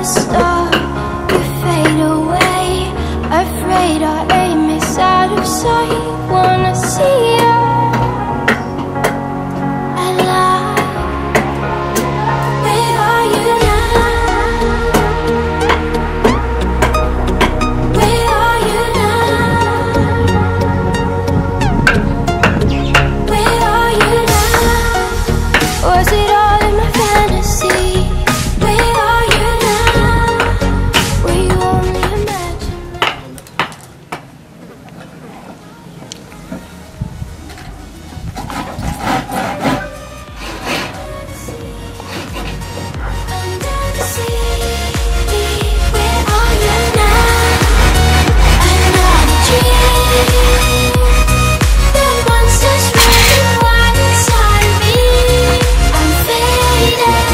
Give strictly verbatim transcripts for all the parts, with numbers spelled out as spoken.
never stop. You fade away, afraid our aim is out of sight. Wanna see you alive. Where are you now? Where are you now? Where are you now? Was it all in my fantasy? Where are you now? Were you only imagining? Under the sea, where are you now? Another dream. The monsters running wild inside of me. I'm faded.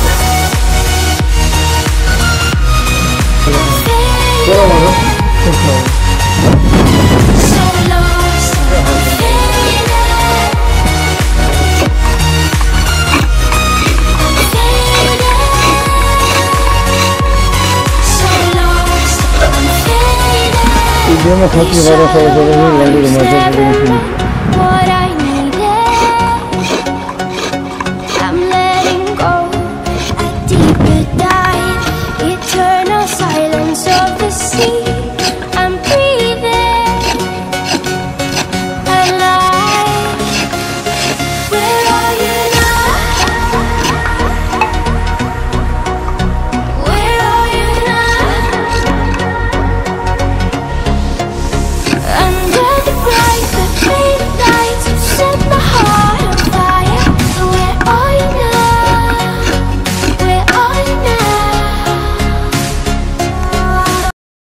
So lost, I'm faded. I'm faded. So lost, I'm faded. Idioma satu bahasa Jawa ini lalu remaja